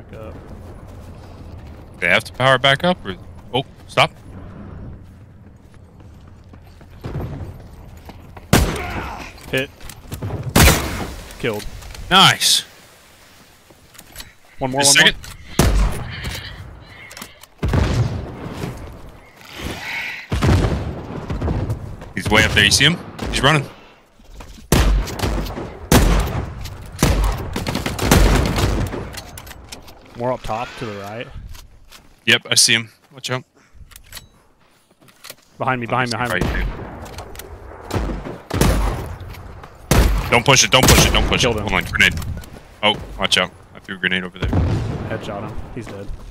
back up. They have to power back up, or oh, stop. Hit. Killed. Nice. One more. Just One a second. He's way up there. You see him? He's running. More up top to the right. Yep, I see him. Watch out. Behind me. Behind me. Behind me. Don't push it. Don't push it. Don't push Killed it. him. Hold on. Grenade. Oh, watch out. I threw a grenade over there. Headshot him. He's dead.